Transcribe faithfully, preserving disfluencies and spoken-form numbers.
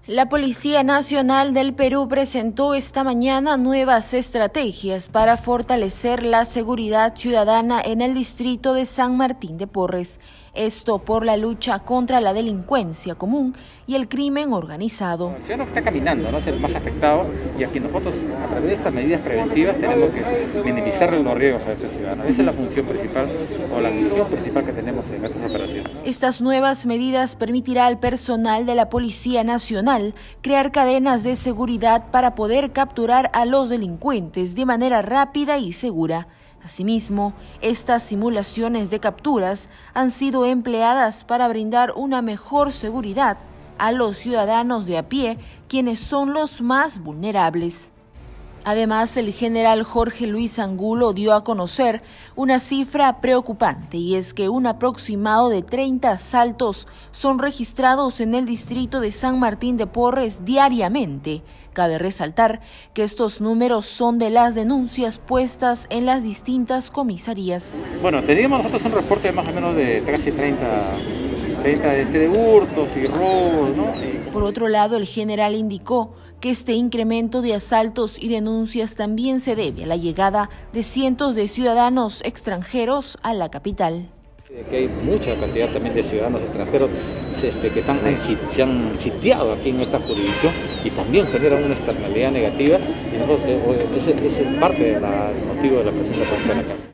La Policía Nacional del Perú presentó esta mañana nuevas estrategias para fortalecer la seguridad ciudadana en el distrito de San Martín de Porres. Esto por la lucha contra la delincuencia común y el crimen organizado. El ciudadano que está caminando, ¿no?, es el más afectado, y aquí nosotros, a través de estas medidas preventivas, tenemos que minimizar los riesgos a este ciudadano. Esa es la función principal o la misión principal que tenemos en estas operaciones. Estas nuevas medidas permitirán al personal de la Policía Nacional crear cadenas de seguridad para poder capturar a los delincuentes de manera rápida y segura. Asimismo, estas simulaciones de capturas han sido empleadas para brindar una mejor seguridad a los ciudadanos de a pie, quienes son los más vulnerables. Además, el general Jorge Luis Angulo dio a conocer una cifra preocupante, y es que un aproximado de treinta asaltos son registrados en el distrito de San Martín de Porres diariamente. Cabe resaltar que estos números son de las denuncias puestas en las distintas comisarías. Bueno, teníamos nosotros un reporte de más o menos de casi treinta, treinta de, de hurtos y robos, ¿no? Por otro lado, el general indicó que este incremento de asaltos y denuncias también se debe a la llegada de cientos de ciudadanos extranjeros a la capital. Que hay mucha cantidad también de ciudadanos extranjeros este, que están, se han sitiado aquí en esta jurisdicción y también generan una externalidad negativa, y nosotros, ese es parte del motivo de la presencia policial acá.